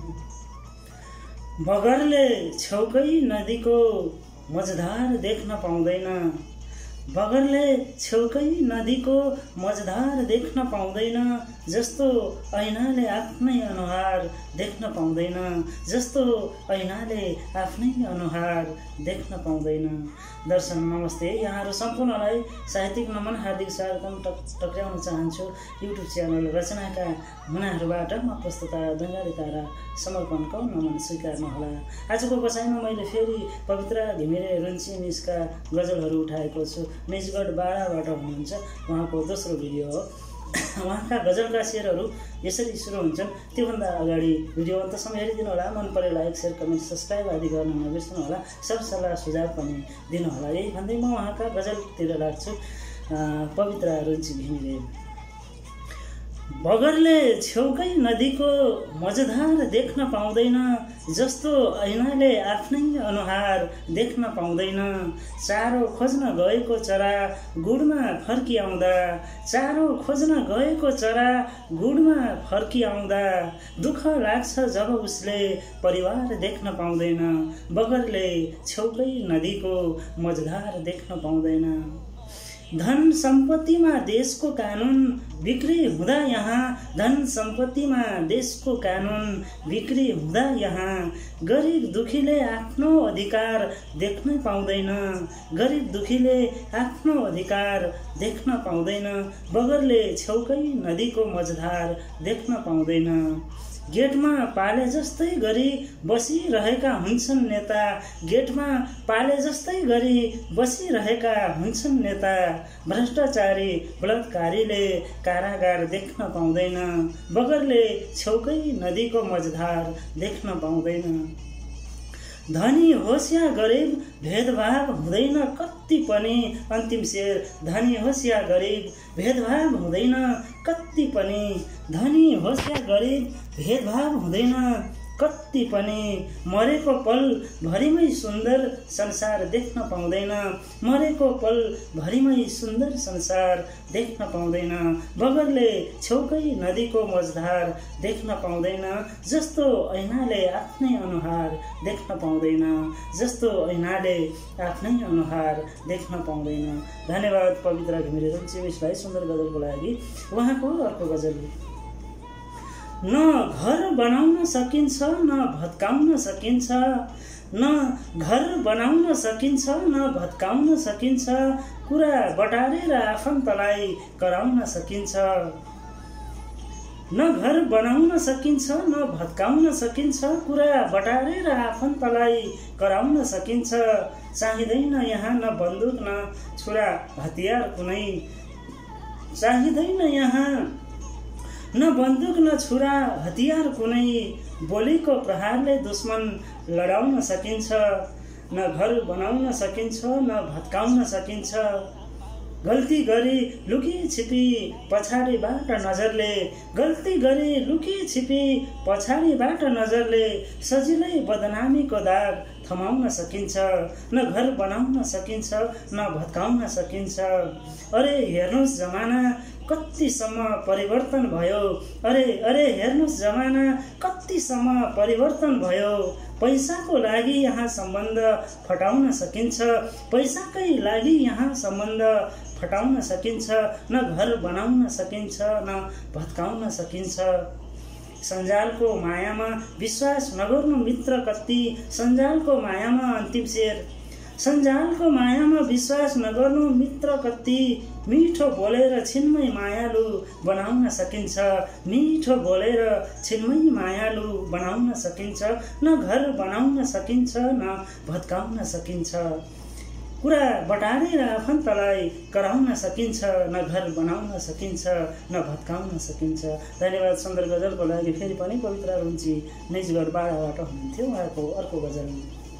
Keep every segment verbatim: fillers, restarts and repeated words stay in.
बगरले छेउकै नदीको मझधार देख्न पाउँदैन, बगरले छेउकै नदीको मझधार देख्न पाउँदैन, जस्तो ऐनाले आफ्नै अनुहार देख्न पाउँदैन, जस्तो ऐनाले आफ्नै अनुहार देख्न पाउँदैन। दर्शन नमस्ते, यहाँहरू सम्पूर्णलाई साहित्यिक नमन हार्दिक स्वागतम टक्र्याउन चाहन्छु। युट्युब च्यानल रचनाका मुनाहरूबाट म प्रस्तुता बङ्गाली तारा समर्पणको नमन स्वीकार्नुहोला। आजको बसाइमा मैले फेरि पवित्र घिमिरे रुन्ची मिसका गजलहरू उठाएको छु। निजगढ बाराबाट हुनुहुन्छ, उहाँको दोस्रो भिडियो हो। उहाँका गजलका शेरहरू यसरी सुरु हुन्छन्। त्योभन्दा अगाडि भिडियो अन्तसम्म हेरिदिनु होला। मन परे लाइक शेयर कमेन्ट सब्सक्राइब आदि गर्न नबिर्सनु होला। सब सल्लाह सुझाव पनि दिनुहोला। यही भन्दै म उहाँका गजलतिर लाग्छु। पवित्र रुन्ची घिमिरे। बगरले छेउकै नदीको मझधार देख्न पाउँदैन, जस्तो ऐनाले आफ्नै अनुहार देख्न पाउँदैन। चारो खोज्न गएको चरा गुडमा फर्किआउँदा, चारो खोज्न गएको चरा गुडमा फर्किआउँदा दुःख लाग्छ जब उसले परिवार देख्न पाउँदैन। बगरले छेउकै नदीको मझधार देख्न पाउँदैन। धन सम्पत्तिमा देशको कानुन बिक्री हुँदा यहाँ, धन सम्पत्तिमा देशको कानुन बिक्री हुँदा यहाँ गरिब दुखीले आफ्नो अधिकार देख्न पाउँदैन, गरिब दुखीले आफ्नो अधिकार देख्न पाउँदैन। बगरले छेउकै नदीको मझधार देख्न पाउँदैन। गेटमा पाले जस्तै गरी बसिरहेका हुन्छन् नेता, गेटमा पाले जस्तै गरी बसिरहेका हुन्छन् नेता। भ्रष्टाचारी बलात्कारीले कारागार देख्न पाउँदैन, बगरले छेउकै नदीको मझधार देख्न पाउँदैन। धनी होस् या गरिब भेदभाव हुँदैन कति पनि, अन्तिम शेर। धनी होस् या गरिब भेदभाव हुँदैन कति पनि, धनी होस् या गरिब भेदभाव हुँदैन कति पनि। मरेको पल भरिमै सुन्दर संसार देख्न पाउँदैन, मरेको पल भरिमै सुन्दर संसार देख्न पाउँदैन। बगरले छेउकै नदीको मझधार देख्न पाउँदैन, जस्तो ऐनाले आफ्नै अनुहार देख्न पाउँदैन, जस्तो ऐनाले आफ्नै अनुहार देख्न पाउँदैन। धन्यवाद पवित्र घिमिरे रुन्ची मिसलाई सुन्दर गजलको लागि। उहाँको अर्को गजल। न घर बनाउन सकिन्छ न भत्काउन सकिन्छ, न घर बनाउन सकिन्छ न भत्काउन सकिन्छ, कुरा बटारेर आफन्तलाई कराउन सकिन्छ। न घर बनाउन सकिन्छ न भत्काउन सकिन्छ, कुरा बटारेर आफन्तलाई कराउन सकिन्छ। चाहिँदैन यहाँ न बन्दुक न छुरा हतियार कुनै, चाहिँदैन यहाँ न बन्दुक न छुरा हतियार कुनै। बोलीको प्रहारले दुश्मन लडाउन सकिन्छ, न घर बनाउन सकिन्छ न भत्काउन सकिन्छ। गल्ती गरी लुकी छिपी पछाडिबाट नजरले, गल्ती गरी लुकी छिपी पछाडिबाट नजरले सजिलै बदनामीको दाग थमाउन सकिन्छ। न घर बनाउन सकिन्छ न भत्काउन सकिन्छ। अरे हेर्नुहोस् जमाना कतिसम्म परिवर्तन भयो, अरे अरे हेर्नुहोस् जमाना कतिसम्म परिवर्तन भयो। पैसाको लागि यहाँ सम्बन्ध फटाउन सकिन्छ, पैसाकै लागि यहाँ सम्बन्ध फटाउन सकिन्छ। न घर बनाउन सकिन्छ न भत्काउन सकिन्छ। सञ्जालको मायामा विश्वास नगर्नु मित्र कति, सञ्जालको मायामा अन्तिम शेर। सञ्जालको मायामा विश्वास नगर्नु मित्र कति, मिठो बोलेर छिनमै मायालु बनाउन सकिन्छ, मिठो बोलेर छिनमै मायालु बनाउन सकिन्छ। न घर बनाउन सकिन्छ न भत्काउन सकिन्छ, कुरा बटारेर आफन्तलाई कराउन सकिन्छ। न घर बनाउन सकिन्छ न भत्काउन सकिन्छ। धन्यवाद सुन्दर गजलको लागि। फेरि पनि पवित्र रुन्ची निजगढ बाडाबाट हुनुहुन्थ्यो। उहाँको अर्को गजल।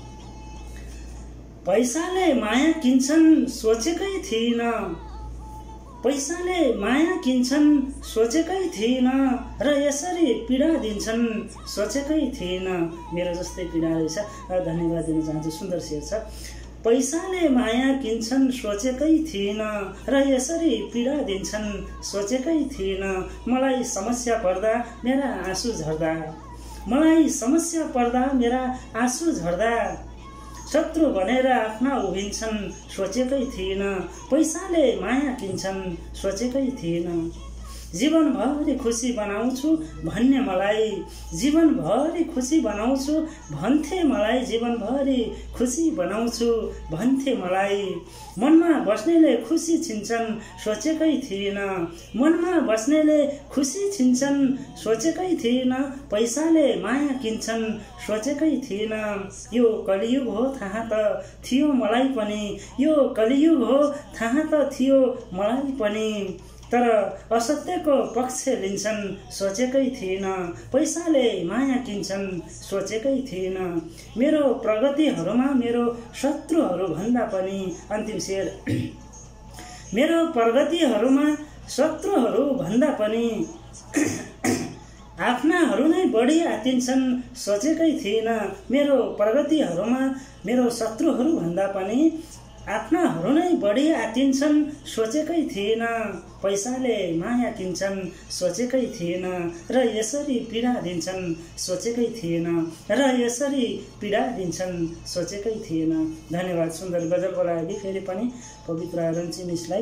पैसाले माया किन्छन् सोचेकै थिइन, पैसाले माया किन्छन् सोचेकै थिइन, र यसरी पीडा दिन्छन् सोचेकै थिइन। मेरो जस्तै पीडा रहेछ। धन्यवाद दिन चाहन्छु। सुन्दर शेर छ। पैसाले माया किन्छन् सोचेकै थिइन, र यसरी पीडा दिन्छन् सोचेकै थिइन। मलाई समस्या पर्दा मेरा आँसु झर्दा, मलाई समस्या पर्दा मेरा आँसु झर्दा शत्रु भनेर आफ्ना उभिन्छन् सोचेकै थिएन, पैसाले माया किन्छन् सोचेकै थिएन। जीवनभरि खुसी बनाउँछु भन्ने मलाई, जीवनभरि खुसी बनाउँछु भन्थे मलाई, जीवनभरि खुसी बनाउँछु भन्थे मलाई। मनमा बस्नेले खुसी छिन्छन् सोचेकै थिएन, मनमा बस्नेले खुसी छिन्छन् सोचेकै थिएन, पैसाले माया किन्छन् सोचेकै थिएन। यो कलियुग हो थाहा त थियो मलाई पनि, यो कलियुग हो थाहा त थियो मलाई पनि, तर असत्यको पक्ष लिन्छन् सोचेकै थिएन, पैसाले माया किन्छन् सोचेकै थिएन। मेरो प्रगतिहरूमा मेरो शत्रुहरू भन्दा पनि, अन्तिम शेर, मेरो प्रगतिहरूमा शत्रुहरू भन्दा पनि आफ्नाहरू नै बढी आतिन्छन् सोचेकै थिएन। मेरो प्रगतिहरूमा मेरो शत्रुहरू भन्दा पनि आफ्नाहरू नै बढी आतिन्छन् सोचेकै थिएन, पैसाले माया किन्छन् सोचेकै थिएन, र यसरी पीडा दिन्छन् सोचेकै थिएन, र यसरी पीडा दिन्छन् सोचेकै थिएन। धन्यवाद। सुन्दर गजलको लागि फेरि पनि पवित्र रन्ची मिसलाई।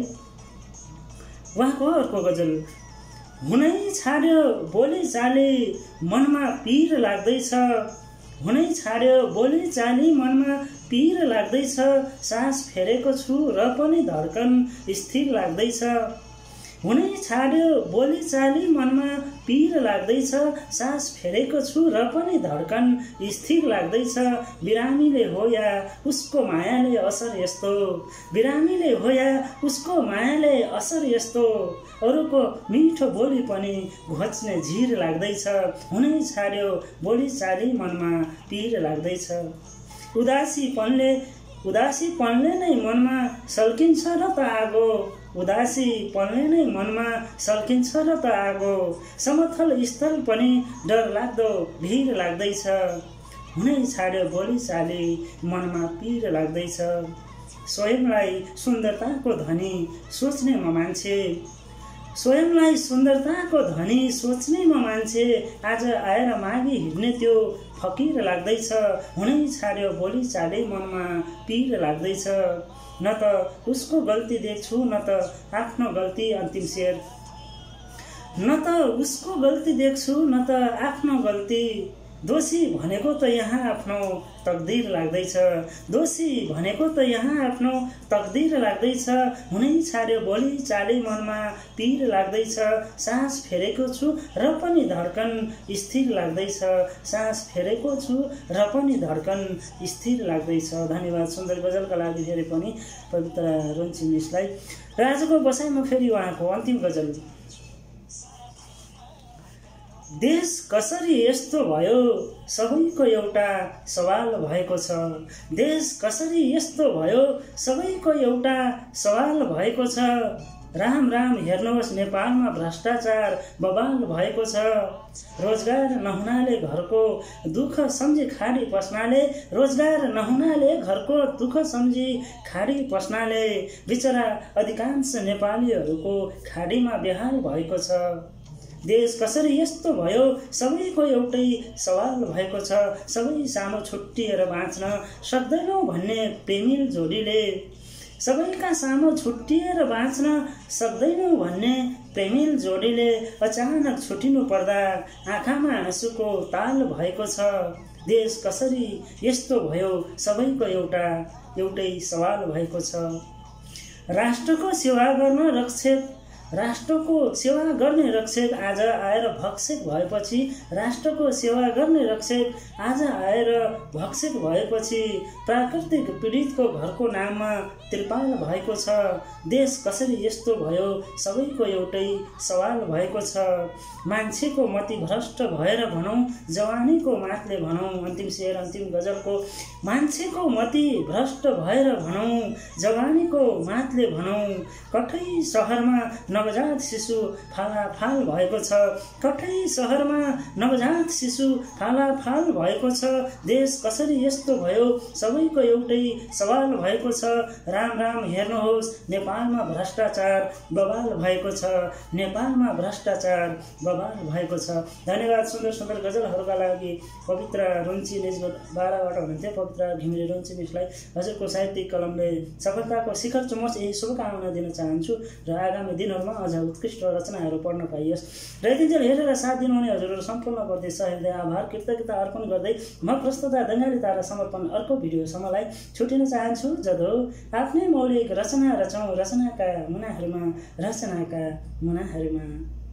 उहाँको अर्को गजल, हुनै छाड्यो बोली चाली मनमा पीर लाग्दैछ, हुनै छाड्यो बोली चाली मनमा पीर लाग्दैछ, सास फेरेको छु र पनि धड्कन स्थिर लाग्दैछ। हुनै छाड्यो बोली चाली मनमा पीर लाग्दैछ, सास फेरेको छु र पनि धड्कन स्थिर लाग्दैछ। बिरामीले हो या उसको मायाले असर यस्तो, बिरामीले हो या उसको मायाले असर यस्तो, अरूको मिठो बोली पनि घोच्ने झिर लाग्दैछ। हुनै छाड्यो बोली चाली मनमा पीर लाग्दैछ। उदासीपनले उदासीपनले नै मनमा सल्किन्छ र त आगो, उदासीपनले नै मनमा सल्किन्छ र त आगो, समथल स्थल पनि डर लाग्दो भिर लाग्दैछ। हुनै छाड्यो बोली चाली मनमा पीर लाग्दैछ। स्वयंलाई सुन्दरताको धनी सोच्ने म मान्छे, स्वयंलाई सुन्दरताको धनी सोच्ने म मान्छे, आज आएर मागी हिँड्ने त्यो फकीर लाग्दैछ। हुनै छाड्यो बोली चाली मनमा पीर लाग्दैछ। न त उसको गल्ती देख्छु न त आफ्नो गल्ती, अन्तिम शेर, न त उसको गल्ती देख्छु न त आफ्नो गल्ती, दोषी भनेको त यहाँ आफ्नो तकदीर लाग्दैछ, दोषी भनेको त यहाँ आफ्नो तकदीर लाग्दैछ। हुनै छाड्यो बोली चाली मनमा पीर लाग्दैछ, सास फेरेको छु र पनि धड्कन स्थिर लाग्दैछ, सास फेरेको छु र पनि धड्कन स्थिर लाग्दैछ। धन्यवाद। सुन्दर गजलका लागि फेरि पनि पवित्र रन्ची मिसलाई। र आजको बसाइमा फेरि उहाँको अन्तिम गजल, देश कसरी यस्तो भयो सबैको एउटा सवाल भएको छ, देश कसरी यस्तो भयो सबैको एउटा सवाल भएको छ। राम राम हेर्नुहोस् नेपालमा भ्रष्टाचार बवाल भएको छ, रोजगार नहुनाले घरको दुःख सम्झी खाडी पस्नाले, रोजगार नहुनाले घरको दुःख सम्झी खाडी पस्नाले, बिचरा अधिकांश नेपालीहरूको खाडीमा बेहाल भएको छ। देश कसरी यस्तो भयो सबैको एउटै सवाल भएको छ, सबै सामु छुट्टिएर बाँच्न सक्दैनौ भन्ने प्रेमिल जोडीले, सबैका सामु छुट्टिएर बाँच्न सक्दैनौ भन्ने प्रेमिल जोडीले, अचानक छुटिनु पर्दा आँखामा आँसुको ताल भएको छ। देश कसरी यस्तो भयो सबैको एउटा एउटै सवाल भएको छ। राष्ट्रको सेवा गर्न रक्षक राष्ट्रको सेवा गर्ने रक्षक आज आएर भक्षक भएपछि, राष्ट्रको सेवा गर्ने रक्षक आज आएर भक्षक भएपछि, प्राकृतिक पीडितको घरको नाममा त्रिपाल भएको छ। देश कसरी यस्तो भयो सबैको एउटै सवाल भएको छ। मान्छेको मति भ्रष्ट भएर भनौँ, जवानीको मातले भनौँ, अन्तिम शेर अन्तिम गजलको, मान्छेको मति भ्रष्ट भएर भनौँ, जवानीको मातले भनौँ, कठै सहरमा नवजात शिशु फालाफाल भएको छ। कठै सहरमा नवजात शिशु फालाफाल भएको छ। देश कसरी यस्तो भयो सबैको एउटै सवाल भएको छ। राम राम हेर्नुहोस् नेपालमा भ्रष्टाचार बवाल भएको छ। नेपालमा भ्रष्टाचार बवाल भएको छ। धन्यवाद। सुन्दर सुन्दर गजलहरूका लागि पवित्र रुन्ची निजगढ बाह्रबाट हुनुहुन्थ्यो पवित्र घिमिरे रुन्ची मिसलाई हजुरको साहित्यिक कलमले सफलताको शिखर चुमोस् यही शुभकामना दिन चाहन्छु र आगामी दिनहरूमा अझ उत्कृष्ट रचनाहरू पढ्न पाइयोस् र यतिन्जेल हेरेर साथ दिनुहुने हजुरहरू सम्पूर्ण प्रति सहृदय आभार कृतज्ञता अर्पण गर्दै म प्रस्तुता दङ्गाली तारा समर्पण अर्को भिडियोसम्मलाई छुटिन चाहन्छु। जदो आफ्नै मौलिक रचना रचौँ रचनाका मुनाहरूमा रचनाका मुनाहरूमा।